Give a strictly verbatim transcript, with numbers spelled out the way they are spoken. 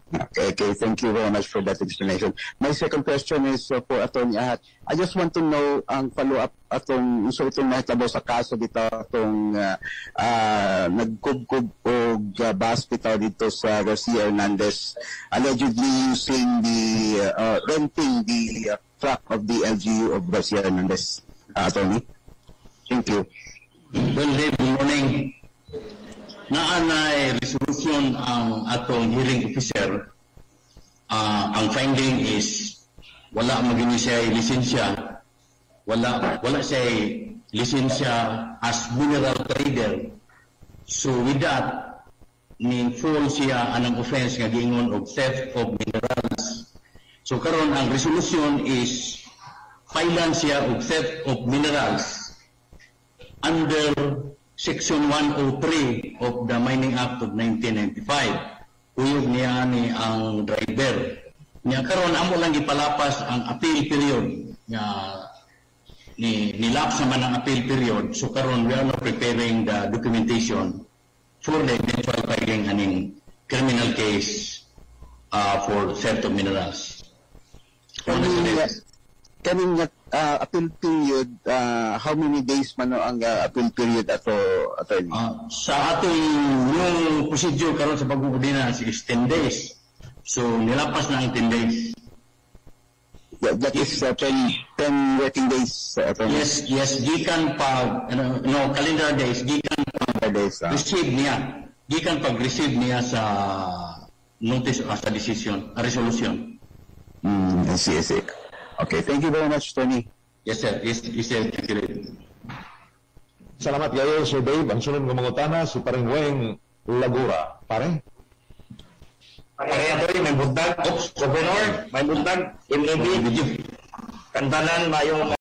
Okay, okay, thank you very much for that explanation. My second question is uh, for Attorney Ahat. I just want to know ang follow-up atong so itong nahitabo sa kaso dito atong uh, uh, nagkubkub o uh, hospital dito sa Garcia Hernandez allegedly using the uh, renting the uh, truck of the L G U of Garcia Hernandez. Uh, attorney? Thank you. Well, good morning. Naanay resolution ang atong hearing officer. Uh, ang finding is wala magini siya lisensya, wala wala siya lisensya as mineral trader. So with that, ni fall siya anang offense nga giingon og theft of minerals. So karon ang resolution is filean siya og theft of minerals under Section one oh three of the Mining Act of nineteen ninety-five. Uyog niya ni ang driver. Niya karon amo lang gipalapas ang appeal period. Nga ni nilapsa man ang appeal period. So karon we are now preparing the documentation for the eventual filing aning criminal case uh, for theft of minerals. Kaning uh, appeal period, uh, how many days man no ang uh, appeal period ato attorney? Uh, sa atong yung procedure karon sa pag-ordinance is ten days. So nilapas na ang ten days. Yeah, that is uh, ten, ten working days, uh, attorney. Yes, yes, gikan pa ano, no calendar days, gikan pa days, uh. receive niya. Gikan pag receive niya sa notice o sa decision, a resolution. Mm, I see, I see. Okay, thank you very much, Tony. Yes, sir. Yes, yes sir. Thank you. Salamat kayo, Sir Dave. Ang sunod ng mga utana, si Paring Weng Lagura. Pare? Pare, ito may buntag. Oops, Governor, may buntag. M A B. Kantanan, mayong